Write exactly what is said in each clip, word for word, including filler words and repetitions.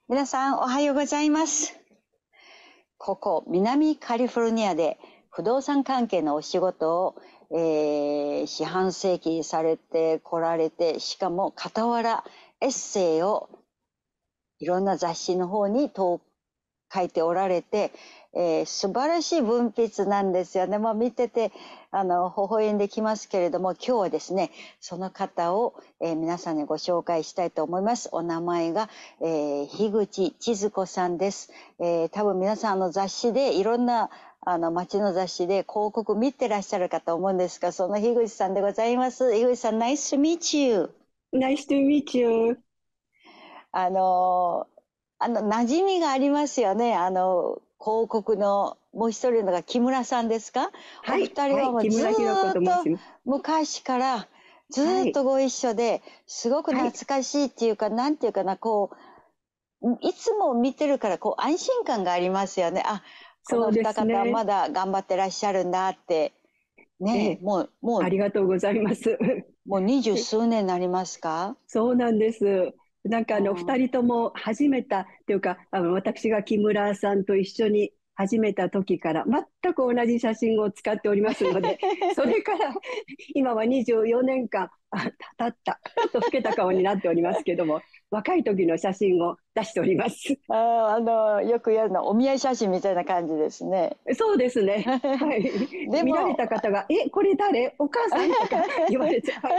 皆さんおはようございます。ここ南カリフォルニアで不動産関係のお仕事を、えー、四半世紀されてこられて、しかも傍らエッセイをいろんな雑誌の方に書いておられて、えー、素晴らしい文筆なんですよね。まあ、見ててあの微笑んできますけれども、今日はですねその方を、えー、皆さんにご紹介したいと思います。お名前が、えー、樋口千鶴子さんです。えー、多分皆さんの雑誌でいろんなあの街の雑誌で広告見てらっしゃるかと思うんですが、その樋口さんでございます。樋口さん、Nice to meet you. Nice to meet you. あのあの馴染みがありますよね。あの広告のもう一人のが木村さんですか。おはい、 二人はい、木はもうず村ひろ子ーっとと申します。 昔からずはい、 ーっとご一緒ですごくはい、 懐かしいっていうか、なんていうかな、こういつも見てるからこう安心感がありますよね。あ、このそうで二方はすね。 まだ頑張ってらっしゃるんだってね。えええ、 もうもあうりがとうございます。 もう二十数年になりますか。 そうなんです。なんかあの、二うん。 人とも始めたっていうか、あの、私が木村さんと一緒に始めた時から全く同じ写真を使っておりますので、それから今はにじゅうよねんかん、あ、経った、ちょっと老けた顔になっておりますけども、若い時の写真を出しております。 あー、あのよくやるのお見合い写真みたいな感じですね。 そうですね。はい。見られでもた方が、え、これ誰お母さんとか言われて、はい。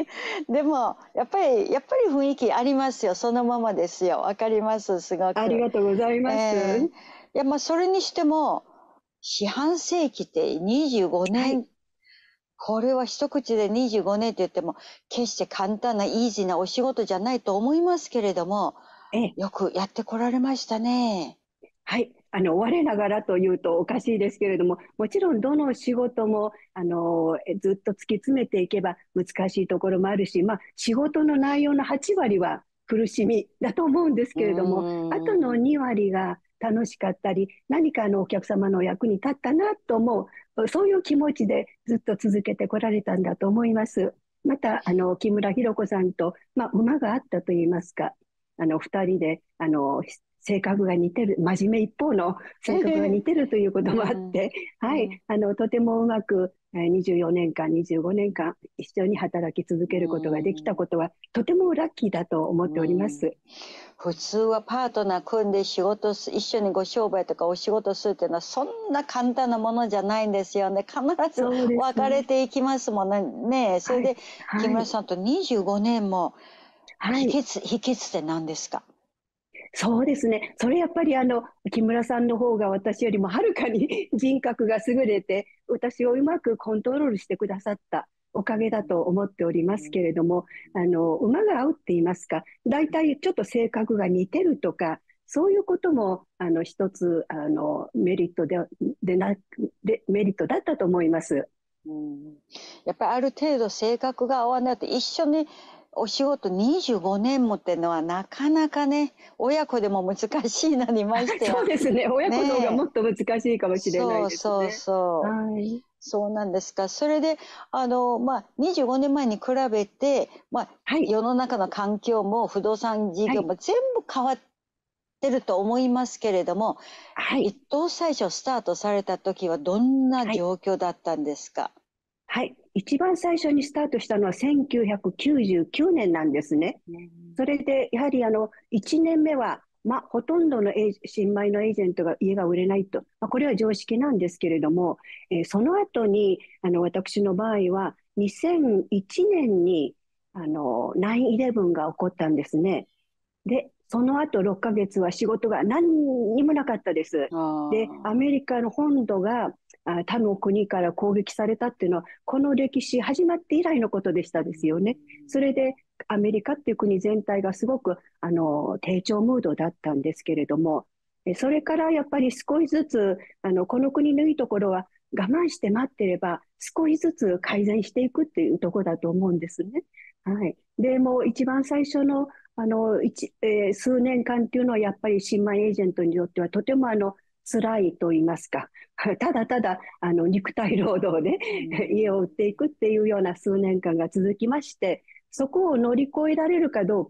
でもやっぱりやっぱり雰囲気ありますよ。そのままですよ。わかります、すごく。 ありがとうございえます。 ー、いや、まあそれにしても四半世紀ってにじゅうごねん、 はい。 これは一口でにじゅうごねんって言っても決して簡単なイージーなお仕事じゃないと思いますけれども、 え、 よくやってこられましたね。 はい。あの、我ながらというとおかしいですけれども、もちろんどの仕事も、あの、えずっと突き詰めていけば難しいところもあるし、まあ、仕事の内容のはち割は苦しみだと思うんですうけれども、あとのーん。 に割が楽しかったり、何かあのお客様の役に立ったなと思う、そういう気持ちでずっと続けてこられたんだと思います。また、あの、木村弘子さんと、まあ、馬があったといいますか、あの、二人で、あの、性格が似てる、真面目一方の性格が似てるということもあっうんて、はい、 うんあの、とてもうまく、えーにじゅうよねんかん、にじゅうごねんかん一緒に働き続けることができたことは、とてもラッキーだと思っておりまうん。 す。 普通はパートナー組んで仕事す、一緒にご商売とかお仕事するっていうのはそんな簡単なものじゃないんですよね。必ずそうです別れね。 ていきますもんね。ねえ、それはい、 で木はい、 村さんとにじゅうごねんもはい。 秘訣、秘訣って何ですか？ そうですね。それやっぱりあの、木村さんの方が私よりもはるかに人格が優れて、私をうまくコントロールしてくださったおかげだと思っておりますけれども、あの、馬が合うって言いますか、大体ちょっと性格が似てるとか、そういうことも、あの、一つ、あの、メリットで、でな、で、メリットだったと思います。 うん、やっぱりある程度性格が合わないと一緒にお仕事にじゅうごねんもってのはなかなかね、親子でも難しいのにましてや。 そうですね。親子の方がねえ。 もっと難しいかもしれないそうそうですね。 そう。 はい。 そうなんですか。それで、あの、まあ、にじゅうごねんまえに比べて、まあ、 はい。 世の中の環境も不動産事はい。 業も全部変わってると思いますけれども、 はい。 一等最初スタートされた時はどんなはい。 状況だったんですか？ はい。一番最初にスタートしたのはせんきゅうひゃくきゅうじゅうきゅうねんなんですね。 うん。 それで、やはりあの、いちねんめは、まあ、ほとんどのエー新米のエージェントが家が売れないと。まあ、これは常識なんですけれども、えーその後に、あの、私の場合は、にせんいちねんに、あの、ナインイレブンが起こったんですね。で、その後ろっかげつは仕事が何にもなかったです。 あで、アメあ。 リカの本土があ他の国から攻撃されたっていうのは、この歴史始まって以来のことでしうたですよね。そん。 れで、アメリカっていう国全体がすごく、あの、低調ムードだったんですけれども、えそれからやっぱり少しずつ、あの、この国のいいところは我慢して待ってれば少しずつ改善していくっていうところだと思うんですね。はい。で、もう一番最初のあの、一、えー数年間っていうのはやっぱり新米エージェントにとってはとてもあの、辛いと言いますか、ただただ、あの、肉体労働でう家を売ん。 っていくっていうような数年間が続きまして、そこを乗り越えられるかどうか、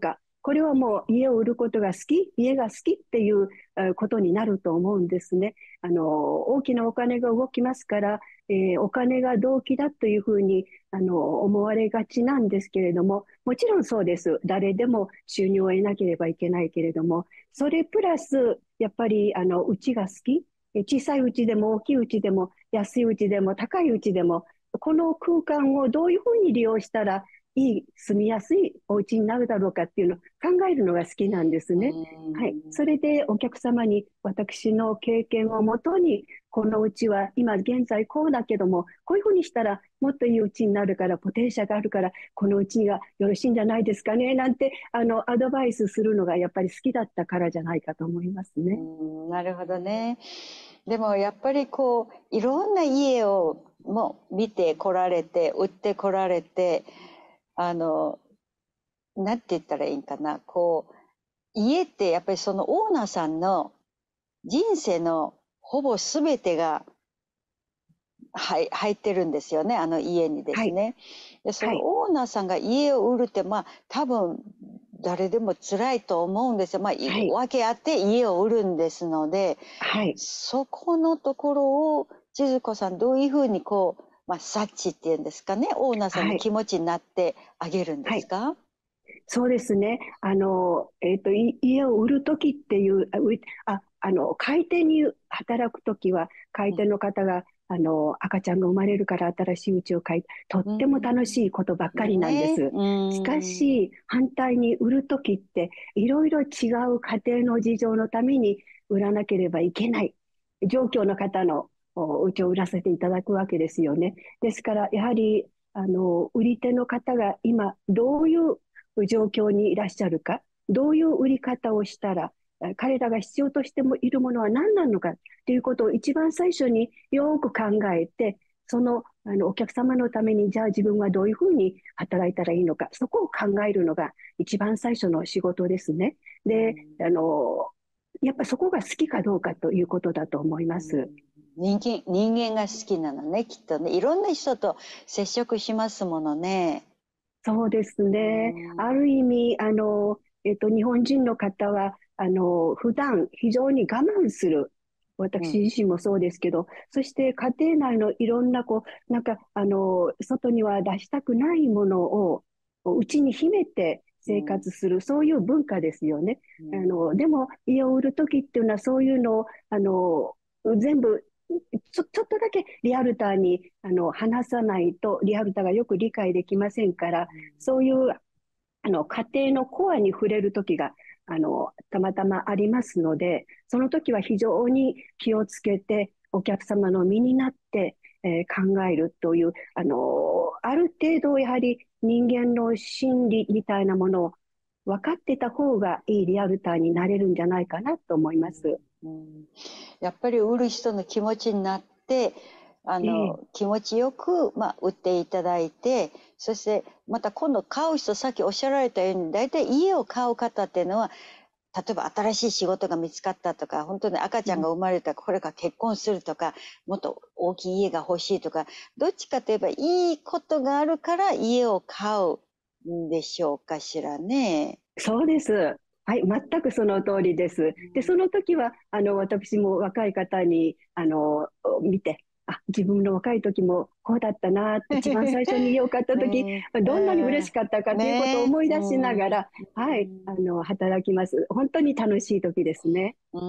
これはもう家を売ることが好き、家が好きっていうえーことになると思うんですね。あの、大きなお金が動きますから、えーお金が動機だというふうに、あの、思われがちなんですけれども、もちろんそうです。誰でも収入を得なければいけないけれども、それプラス、やっぱり、あの、家が好き、え小さい家でも大きい家でも、安い家でも高い家でも、この空間をどういうふうに利用したらいい、住みやすいお家になるだろうかっていうのを考えるのが好きなんですうね。はい。 ん。 それでお客様に私の経験をもとに、このうちは今現在こうだけども、こういうふうにしたらもっといいうちになるから、ポテンシャルがあるから、このうちがよろしいんじゃないですかね、なんて、あの、アドバイスするのがやっぱり好きだったからじゃないかと思いますうね。 ん、なるほどね。でもやっぱりこういろんな家をもう見てこられて売ってこられて、あのなんて言ったらいいんかな、こう家ってやっぱりそのオーナーさんの人生のほぼ全てが入入ってるんですよね、あの家にではい。 すね。でそはい。 のオーナーさんが家を売るって、まあ多分誰でも辛いと思うんですよ。まあいはい。 訳あって家を売るんですので、 はい。 そこのところを千鶴子さんどういうふうにこう、まあ、察知っていうんですかね、オーナーさんのはい。 気持ちになってあげるんではい。 すか？ そうですね。あの、えっと、い家を売るときっていう、あ、ういあ、あの、買い手に働くときは、買い手の方が、あの、赤ちゃんが生まれるから新しい家を買い、とっうても楽しいん。 ことばっかりなんでね、 す。 うしかん。 し、反対に売るときって、いろいろ違う家庭の事情のために売らなければいけない状況の方のお家を売らせていただくわけですよね。ですから、やはり、あの、売り手の方が今、どういう状況にいらっしゃるか、どういう売り方をしたら、彼らが必要としてもいるものは何なのかということを一番最初によく考えて、その、あのお客様のために、じゃあ自分はどういうふうに働いたらいいのか、そこを考えるのが一番最初の仕事ですね。で、 うん。 あの、やっぱそこが好きかどうかということだと思いうます。 ん。人間、人間が好きなのね、きっとね。いろんな人と接触しますものね。 そうですうね。あん。 る意味、あの、えっと、日本人の方は、あの、普段非常に我慢する。 うん。 私自身もそうですけど、そして家庭内のいろんな、こう、なんか、あの、外には出したくないものを、内に秘めて生うん。 活する、そういう文化ですよね。 うん。 あの、でも、家を売るときっていうのは、そういうのを、あの、全部ちょ、ちょっとだけリアルターにあの話さないと、リアルターがよく理解できませんから、そういうあの家庭のコアに触れる時があのたまたまありますので、その時は非常に気をつけて、お客様の身になって、えー考えるという、あの、ある程度やはり人間の心理みたいなものを分かってた方がいいリアルターになれるんじゃないかなと思います。 うん。やっぱり売る人の気持ちになって、あええ、 の、気持ちよく、まあ、売っていただいて、そしてまた今度買う人、さっきおっしゃられたように、大体家を買う方っていうのは、例えば新しい仕事が見つかったとか、本当に赤ちゃんが生まれた、これから結婚するとか、もっと大きい家が欲しいとか、どっちかといえばいいことがあるから家を買うんでしょうかしらね。 そうです。はい、全くその通りです。で、その時は、あの、私も若い方に、あの、見て、あ、自分の若い時もこうだったなって、一番最初に家を買った時、 ねえ、 どんなに嬉しかったかということをねえ、う思い出しながん、 ら、はい、あの、働きます。本当に楽しい時ですね。 うん。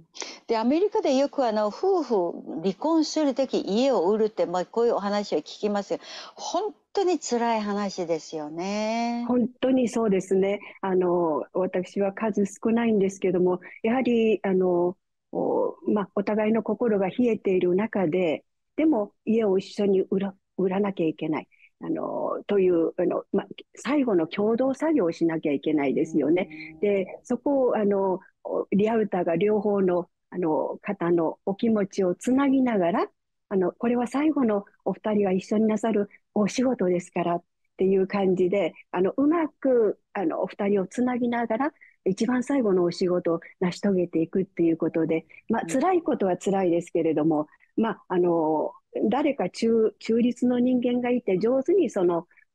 で、アメリカでよくあの、夫婦離婚するとき家を売るって、まあ、こういうお話を聞きますよ。本当に辛い話ですよね。 本当にそうですね。あの、私は数少ないんですけども、やはり、あの、お、まあ、お互いの心が冷えている中で、でも家を一緒に売ら、売らなきゃいけない。あの、という、あの、まあ、最後の共同作業をしなきゃいけないうですよね。で、 ん。 そこを、あの、リアルターが両方の、あの、方のお気持ちをつなぎながら、あの、これは最後のお二人が一緒になさるお仕事ですから、っていう感じで、あの、うまく、あの、お二人をつなぎながら、一番最後のお仕事を成し遂げていくっていうことで、まあ、 うん。 辛いことは辛いですけれども、まあ、あの、誰か中、中立の人間がいて、上手にその、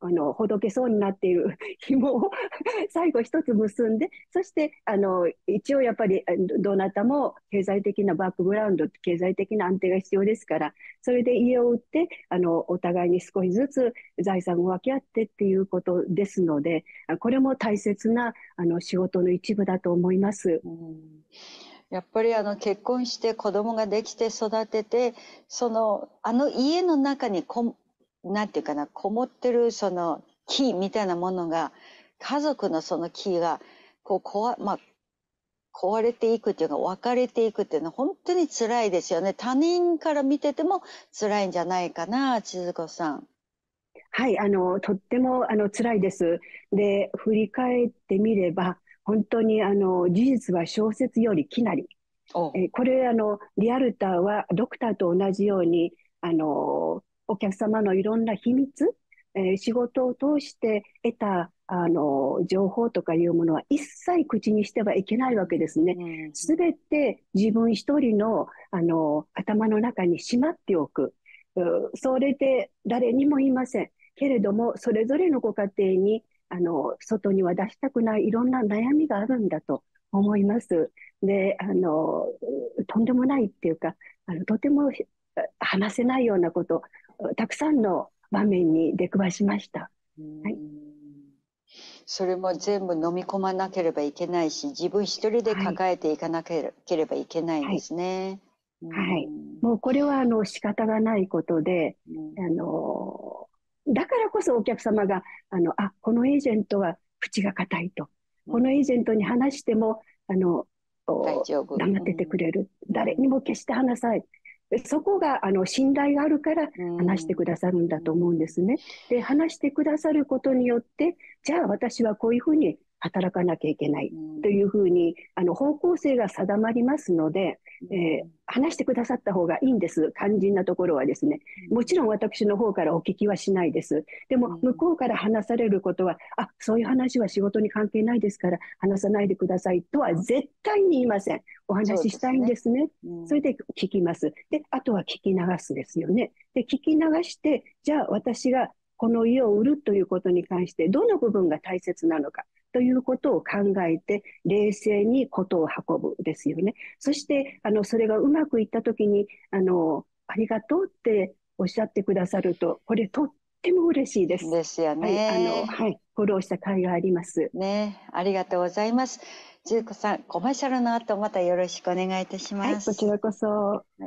あの、ほどけそうになっている紐を最後一つ結んで、そして、あの、一応やっぱり、どなたも経済的なバックグラウンド、経済的な安定が必要ですから、それで家を売って、あの、お互いに少しずつ財産を分け合ってっていうことですので、これも大切な、あの、仕事の一部だと思います。 うん、やっぱりあの結婚して子供ができて育てて、そのあの家の中にこなんていうかな、こもってるその木みたいなものが、家族のその木がこう壊、まあ、壊れていくっていうか分かれていくっていうのは本当に辛いですよね。他人から見てても辛いんじゃないかな、千鶴子さん。 はい、あの、とっても、あの、辛いです。で、振り返ってみれば、本当に、あの、事実は小説よりきなり。 お、 えーこれ、あの、リアルターはドクターと同じように、あの、お客様のいろんな秘密、えー仕事を通して得た、あの、情報とかいうものは一切口にしてはいけないわけですね。 うん、 すべて自分一人の、あの、頭の中にしまっておく。うそれで誰にも言いません。けれども、それぞれのご家庭に、あの、外には出したくないいろんな悩みがあるんだと思います。で、あの、とんでもないっていうか、あの、とても話せないようなこと、たくさんの場面に出くわしました。 うはい。 ん、それも全部飲み込まなければいけないし、自分一人ではい。 抱えていかなければいけないんはい。 ですね。うはい。 ん、 もうこれはあの仕方がないことで、 うん、 あの、だからこそお客様が、あの、あ、このエージェントは口が固いと。 うん、 このエージェントに話しても、あの、 大お丈夫。 黙っててくうん、 れる。 うん、 誰にも決して話さない。そこが、あの、信頼があるからうん、 話してくださるんうだと思うんですん、 ね。で、話してくださることによって、じゃあ私はこういうふうに働かなきゃいけないうん、 というふうに、あの、方向性が定まりますので、えーうん、 話してくださった方がいいんです。肝心なところはですね。もちろん私の方からお聞きはしないです。でも、 うん、 向こうから話されることは、あ、そういう話は仕事に関係ないですから、話さないでくださいとは絶対に言いません。おそう話ししたいんでですね。 すね。 うん、 それで聞きます。で、あとは聞き流すですよね。で、聞き流して、じゃあ私がこの家を売るということに関して、どの部分が大切なのかということを考えて、冷静にことを運ぶですよね。そして、あの、それがうまくいったときに、あの、ありがとうっておっしゃってくださると、これとっても嬉しいです。 ですよはい、あの、 ね。 はい、フォローした甲斐があります。 ね、ありがとうございます。千鶴子さん、コマーシャルの後またよろしくお願いいたしはい、 ます。 こちらこそ。 はい、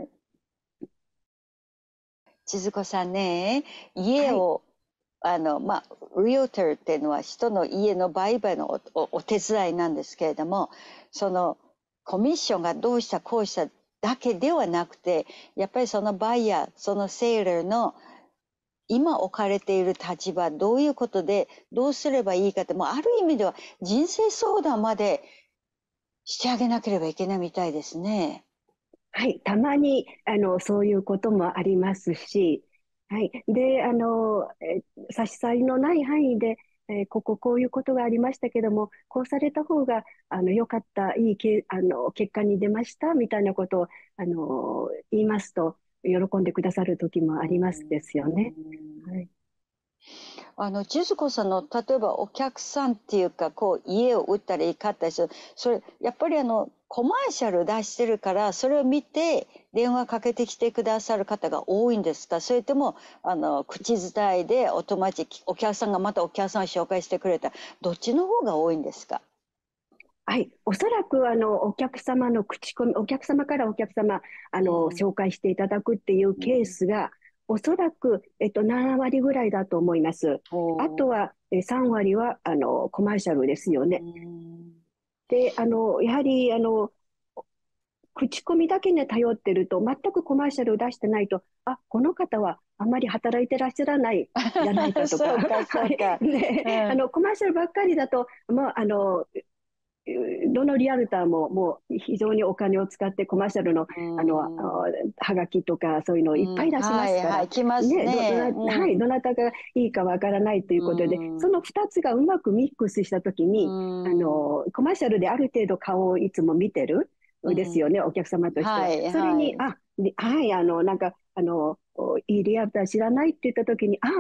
千鶴子さんね、 はい、 家を、あの、まあ、リオターっていうのは人の家の売買のお、お、お手伝いなんですけれども、そのコミッションがどうしたこうしただけではなくて、やっぱりそのバイヤー、そのセーラーの今置かれている立場、どういうことでどうすればいいかって、もうある意味では人生相談までしてあげなければいけないみたいですね。 はい、たまに、あの、そういうこともありますし、はい。で、あの、え差し障りのない範囲で、えーこここういうことがありましたけども、こうされた方が、あの、良かった、いいけ、あの、結果に出ました、みたいなことを、あの、言いますと、喜んでくださる時もありますうんですよね。 うん、 はい。 あの千鶴子さんの例えばお客さんっていうかこう家を売ったり買ったりする、それやっぱりあのコマーシャル出してるからそれを見て電話かけてきてくださる方が多いんですか？それともあの口伝えでお友達お客さんがまたお客さんを紹介してくれた、どっちの方が多いんですか？ はい。おそらく、あの、お客様の口コミ、お客様からお客様、あの、 うん、 紹介していただくっていうケーうん、 スが、おそらく、えっと、なな割ぐらいだと思います。あおー、 とは、えさん割は、あの、コマーシャルですようね。 ん、 で、あの、やはり、あの、口コミだけに頼ってると、全くコマーシャルを出してないと、あ、この方はあまり働いてらっしゃらないじゃないかとか、 そうかはい。 そうか、うね、あん、 の、コマーシャルばっかりだと、もう、あの、どのリアルターももう非常にお金を使ってコマーシャルの、 うあの、あん、 はがきとかそういうのをいっぱうん、 い出しまはいすから、 はい来ますね、ど、どね、 な、はい、 うん、 どなたがいいかわからないといううことで、そのん、 ふたつがうまくミックスしたときうに、あん、 の、コマーシャルである程度顔をいつも見てるうん、 ですよね、お客様としては。 はいそれに、 はい。 あ、はい、あの、なんか、あの、いいリアルター知らないって言ったときに、あ、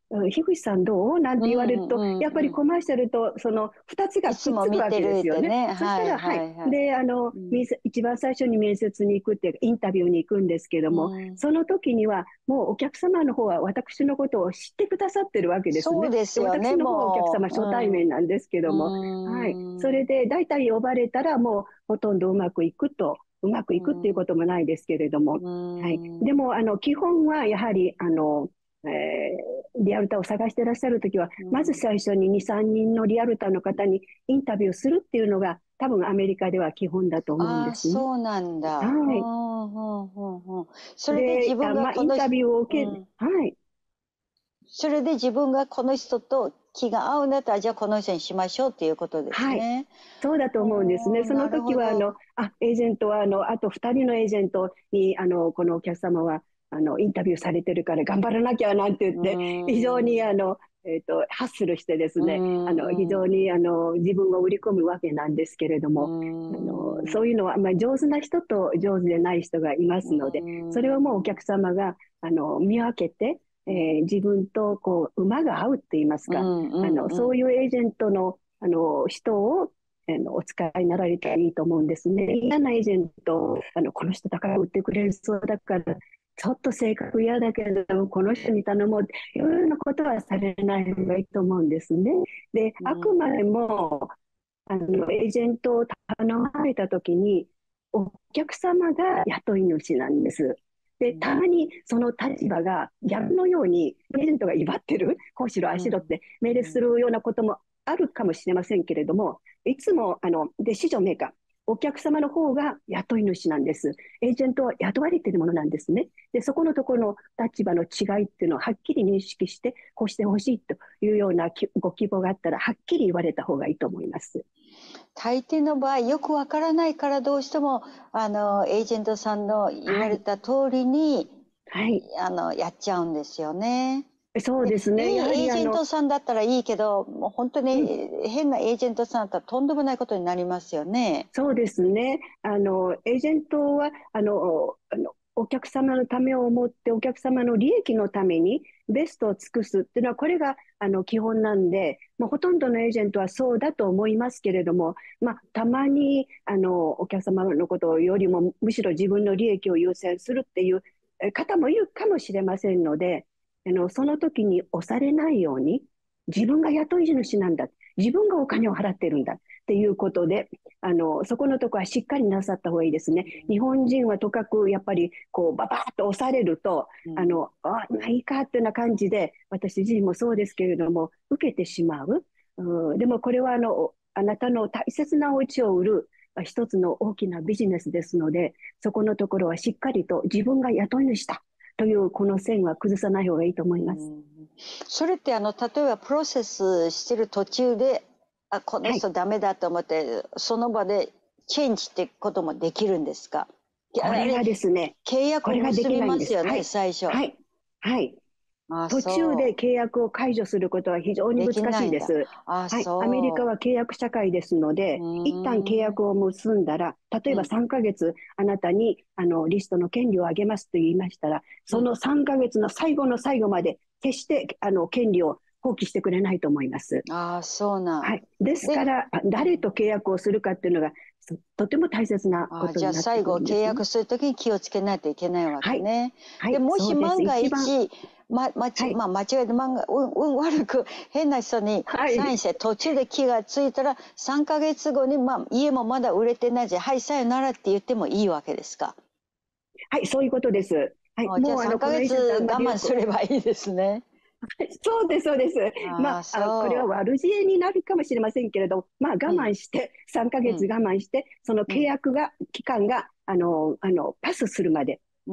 うん、樋口さんどうなんて言われると、 うんうんやっぱりうん。 コマーシャルとそのふたつがいつくっつくわも見てけですよね。 るってね。 そしたら、 はいはい。 はいはい。 で、あの、 うん。 面接一番最初に面接に行くっていうか、インタビューに行くんですけどうも、 ん。 その時にはもうお客様の方は私のことを知ってくださってるわけですね。 そうですで、 よね、 私の方はお客様初対面もなんですけう。 ども、はい。そうん。うーん。 れで、大体呼ばれたらもうほとんどうまくいくと、うまくいくっていううん。 こともないですけれども、 うはい。 ん。 でも、あの、基本はやはり、あの、えーリアルターを探していらっしゃるときは、まずうん。 最初にに、さんにんのリアルターの方にインタビューするっていうのが、多分アメリカでは基本だと思うんああ、 ですね。 そうなんだ。うはい。 ん、うん、うん、うん。それで自で、あ、まあ、 分がこの人、 インタビューを受け、 うん。 はい。 それで自分がこの人と気が合うんだったら、じゃあこの人にしましょうっていうことですはい。 ね。 そうだと思うんですね。 おー、 そのなる時は、あほど。 の、あ、エージェントは、あの、あとふたりのエージェントに、あの、このお客様は、あの、インタビューされてるから頑張らなきゃなんて言っうて、非常に、 ーん。 あの、えっと、ハッスルしてですうね、あの、非ん、うん。 常に、あの、自分を売り込むわけなんですけれどうも、あの、 ーん。 そういうのは、まあ、上手な人と上手でない人がいまうすので、それーはもうお客ん。 様が、あの、見分けて、えー自分と、こう、馬が合うって言いますか、 うん、うあの、 ん、うん。 そういうエージェントの、あの、人を、あの、お使いになられたらいいと思うんですね。嫌なエージェント、あの、この人だから売ってくれるそうだから、ちょっと性格嫌だけど、この人に頼もうっていうようなことはされない方がいいと思うんですね。で、 うん。 あくまでも、あの、エージェントを頼まれたときに、お客様が雇い主なんです。で、たまにその立場が逆のように、エージェントが威張ってる、こうしろ、ああうん。 しろって命令うん。 するようなこともあるかもしれませんけれども、いつも、あの、デシジョンメーカー、お客様の方が雇い主なんです。エージェントは雇われているものなんですね。で、そこのところの立場の違いっていうのをはっきり認識して、こうしてほしいというようなご希望があったら、はっきり言われた方がいいと思います。 大抵の場合、よくわからないからどうしても、あの、エージェントさんの言わはい。 れた通りに、 はい。 あの、やっちゃうんですよね。 そうで、いですね。やはいエージェンりあの、 トさんだったらいいけど、もう本当うん、 に変なエージェントさんだったらとんでもないことになりますよね。 そうですね。あの、エージェントは、あの、あの、お客様のためを思って、お客様の利益のためにベストを尽くすっていうのは、これが、あの、基本なんで、もうほとんどのエージェントはそうだと思いますけれども、まあ、たまに、あの、お客様のことよりも、むしろ自分の利益を優先するっていうえ方もいるかもしれませんので、あの、その時に押されないように、自分が雇い主なんだ。自分がお金を払ってるんだっていうことで、あの、そこのところはしっかりなさった方がいいですね。日本人はとかくやっぱりこうババッと押されると、 うん。 あの、あ、まあいいかっていうような感じで、私自身もそうですけれども、受けてしまう。うん、でもこれはあの、あなたの大切なお家を売る一つの大きなビジネスですので、そこのところはしっかりと自分が雇い主だというこの線は崩さない方がいいと思います。 うん。それってあの、例えばプロセスしてる途中で、あ、このはい。 人ダメだと思って、その場でチェンジってこともできるんですか？いやあれ、 これがですね、 契約これがで結びきないんです。 ますよね、 はい。 最初。 はい。はい。 あ、 途中でそ契約を解除することは非常う。 にでき難ないんだ。 しいです。 あ、 はい。アメリカそは契約社会ですのう。うで、一旦契ーん。 約を結んだら、例えばうん。 さんかげつあなたにあのリストの権利をあげますと言いましたら、 うん。 そのさんかげつの最後の最後まで決してあの権利を放棄してくれないと思います。 あ、そうなん。 はい。ですで、 から、 うん。 誰と契約をするかっていうのがとても大切なこあ、 とになってじゃあ最くるんですね。 後契約するときに気をつけないといけないわはい。 けね。で、 はい。 もしそうです。 万が一番。 一、ま、まち、 はい。 まあ、間違えて万が、運、運悪く変な人にはい。 サインして途中で気がついたらさんかげつごに、まあ、家もまだ売れてないじゃ、はい、さよならって言ってもいいわけですか？ はい、そういうことです。はい、 あ、じゃあ3 もうあの、このヶ月エージェントあんまりよく、 我慢すればいいですね。 そうです、そうです。まああ、 あ、あ、これはそ悪知恵になるかもしれませんけれど、まあ、我う。うん、 慢して、3ヶ月うん、 我慢して、そのうん、 契約が、期間が、あの、あの、パスするまでうん、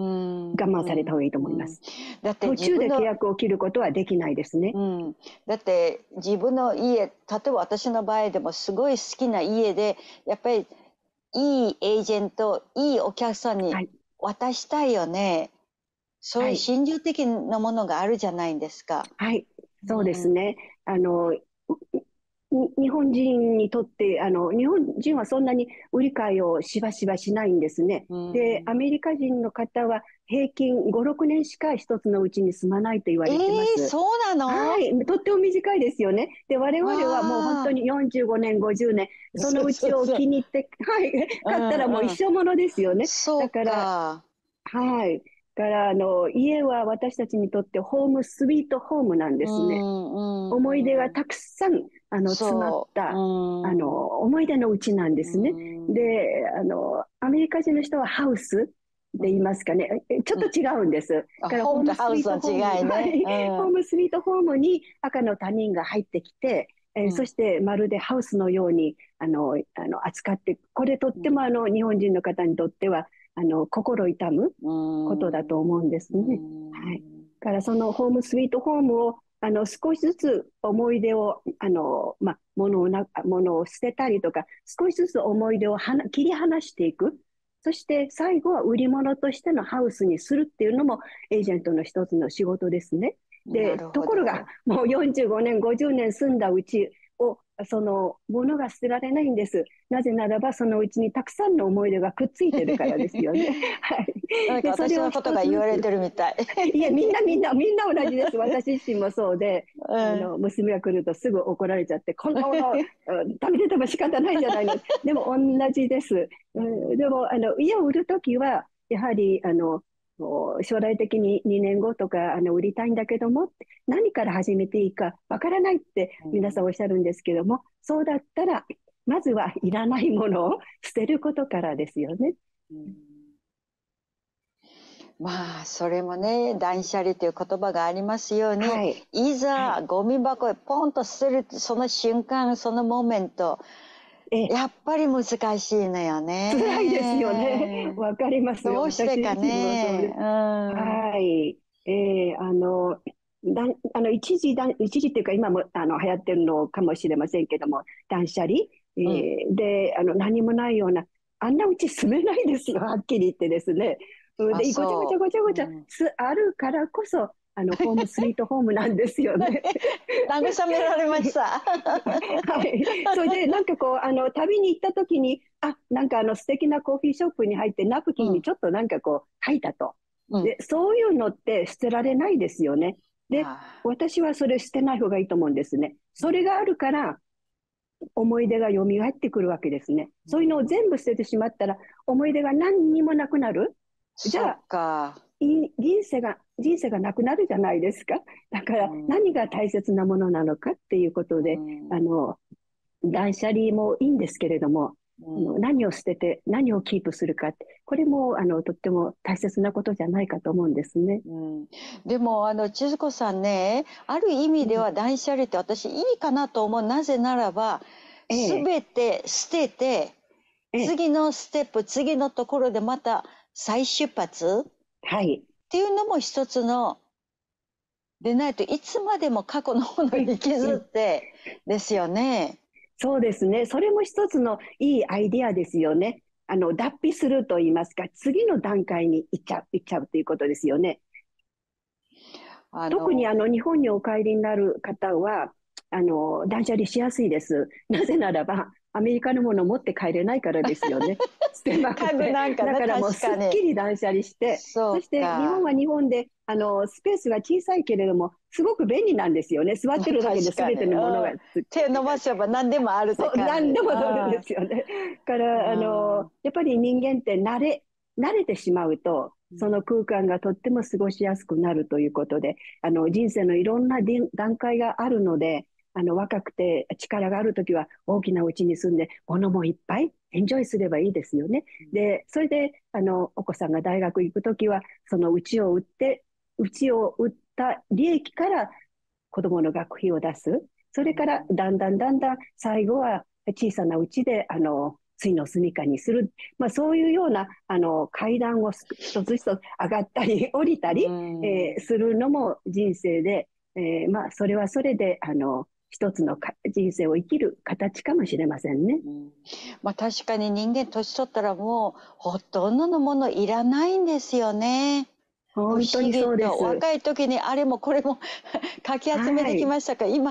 我慢うん、 された方がいいと思いうん。 ます。 だって途中で契自分の、 約を切ることはできないですね。 うん、だって自分の家、例えば私の場合でもすごい好きな家で、やっぱりいいエージェント、いいお客さんにはい、 渡したいよね。そういうはい、 心情的なものがあるじゃないですか。 はい、そうでうん、 すね。あの、 に日本人にとって、あの、日本人はそんなに売り買いをしばしばしないんですね。 うで、アん。 メリカ人の方は平均ご、ろくねんしか一つのうちに住まないと言わえれてまえ、 す。 そうなの？ はい。とっても短いですよね。で、我々はもう本当わあ。 によんじゅうごねん、ごじゅうねん、そそうのうちをそうそう。 気に入って、はい、 う買ったらもうんうん。 一生ものですよね。 そうだから、 か。 はい。だから、あの、家は私たちにとってホームスイートホームなんでうすね。 ん思い出がうんうん。 たくさん、あの、詰まっそう。 た、あの、 うん。 思い出のうちなんでうすね。 ん。 で、あの、アメリカ人の人はハウスで言いうん。 ますかね。えちょっうん。 と違うんです。だあ、 から、 ホームとホームスイーハウスのトホーム、 違いね。 はい、 うん。 ホームスイートホームに赤の他人が入ってきて、えーそうん。 してまるでハウスのように、あの、あの、扱って、これとってもあの、日本人の方にとっては、あの、心痛むうことだと思うんですん。 ね。 うはい。 ん。 だからそのホームスイートホームをあの少しずつ思い出を、あの、まあ、物をな、物を捨てたりとか、少しずつ思い出をはな切り離していく。そして最後は売り物としてのハウスにするっていうのもエージェントの一つの仕事ですね。で、 なるところがほど。 もうよんじゅうごねん、ごじゅうねん住んだうちを、その物が捨てられないんです。なぜならばそのうちにたくさんの思い出がくっついてるからですよね。はい。 なんかで、それを私のことが言われ一つずつてるみたい。 いや、みんなみんな、みんな同じです。私自身もそうで、 うん。 あの、娘が来るとすぐ怒られちゃって、こんなもの、うん食べてても仕方ないじゃないの。でも同じです。 ううん、でん。 も、あの、家を売るときは、やはり、あの、もう将来的ににねんごとか、あの、売りたいんだけども、何から始めていいかわからないってうん。 皆さんおっしゃるんですけども、そうだったら、まずはいらないものを捨てることからですよね。 うん。まあ、それもね、断捨離という言葉がありますように、 はい。 いはい。 ざゴミ箱へポンと捨てるその瞬間、そのモーメント、 え、 やっぱり難しいのよ辛いですよね。 ね。 わかりますよ。 どうしてか私自身もそうでね。 す。 うん。 はい。えーあの、だん、あの、一時だ、一時っていうか今もあの流行ってるのかもしれませんけども、断捨離、 うん。 えーで、あの、何もないような、あんなうち住めないですよ、はっきり言ってですね。うんあ、 で、ごちゃごちゃそごちゃう。 ごちゃうん。 すあるからこそ、あの、ホームスイートホームなんですよね。 慰められました。 はい。それで、なんかこう、あの、旅に行った時に、あ、なんかあの、素敵なコーヒーショップに入って、ナプキンにうん。 ちょっとなんかこう、書いたと。 うん。 で、そういうのって捨てられないですよね。で、 ああ。 私はそれ捨てない方がいいと思うんですね。 うん。 それがあるから、思い出が蘇ってくるわけですね。 うそういうのを全ん。 部捨ててしまったら、思い出が何にもなくなる。じそっゃあ、 か。 い人生が、人生がなくなるじゃないですか。だかうら、何がん。 大切なものなのかっていうことうで、あん。 の、断捨離もいいんですけれども、あのうん。 何を捨てて何をキープするかって、これもあのとっても大切なことじゃないかと思うんですね。 うん、でもあの千鶴子さんね、ある意味でうん、 は断捨離って私いいかなと思う。なぜならばええ、 全て捨ててええ、 次のステップ、次のところでまた再出発っはい。 ていうのも一つの、でないといつまでも過去のものをうん、 引きずっうん、 てですよね。 そうですね。それも一つのいいアイデアですよね。あの、脱皮すると言いますか、次の段階に行っちゃう、行っちゃうということですよね。 あの特にあの日本にお帰りになる方は、あの断捨離しやすいです。なぜならば、アメリカのものを持って帰れないからですよね。捨てまく家具て。 なんかね、 だからもうすっ確かに。 きり断捨離して、 そうそして日本か。 は日本で、あの、スペースが小さいけれども、すごく便利なんですよね。座ってるだけで確かに。 全てのものがうん。 つ手伸ばせば何でもあるってそう、 感じ。 何でもそうであすよね。から、ああ。 の、やっぱり人間って慣れ、慣れてしまうと、その空間がとっても過ごしやすくなるということで、あの、人生のいろんな段階があるので、あの、若くて力があるときは大きな家に住んで、物もいっぱいエンジョイすればいいですよね。で、それで、あの、お子さんが大学行くときは、その家を売って、家を売った利益から子供の学費を出す。それからだんだんだんだん最後は小さな家であのついの住処にする、まあ、そういうようなあの階段を一つ一つ上がったり降りたうり、えーん。 するのも人生で、えーまあ、それはそれであの一つの人生を生きる形かもしれませんね。 うん、まあ確かに人間年取ったらもうほとんどのものいらないんですよね。不本当に思議そうです。 と若い時にあれもこれもかき集めてきはい。 ましたから今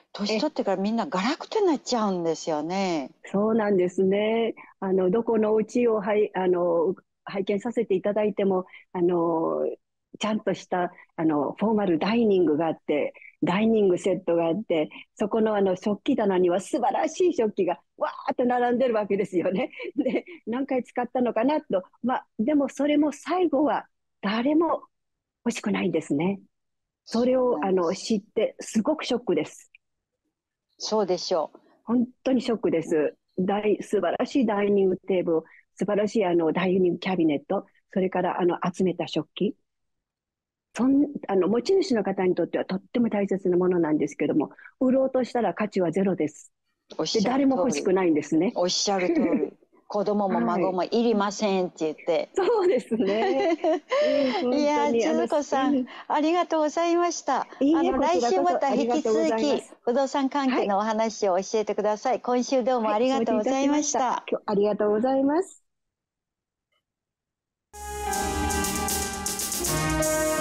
年取ってからみんなガラクタになっちゃうんですよね。 そうなんですね。あの、どこのうちを、はい、あの、拝見させていただいても、あの、ちゃんとした、あの、フォーマルダイニングがあって、ダイニングセットがあって、そこのあの、食器棚には素晴らしい食器がわーっと並んでるわけですよね。で、何回使ったのかなと。まあ、でもそれも最後は誰も欲しくないんですね。それそうを、あの、 なんです。 知って、すごくショックです。 そうでしょ本当にショックでう。 す。大、素晴らしいダイニングテーブル、素晴らしいあのダイニングキャビネット、それからあの集めた食器。そん、あの持ち主の方にとってはとっても大切なものなんですけども、売ろうとしたら価値はゼロです。で、 おっしゃる誰も欲通り。 しくないんですね。 おっしゃる通り。子供もはい。 孫もいりませんって言って。 そうですね。うん、 いやー、 本当に、あの、 千鶴子さん、 うん、 ありがとうございました。 いいえ、 あの、来こちらこ週またそありが引きとうございま続き、 す。 不動産関はい。 係のお話を教えてください。今週どうもはい、 ありが承知いたとうございしました。 ました。 今日ありがとうございます。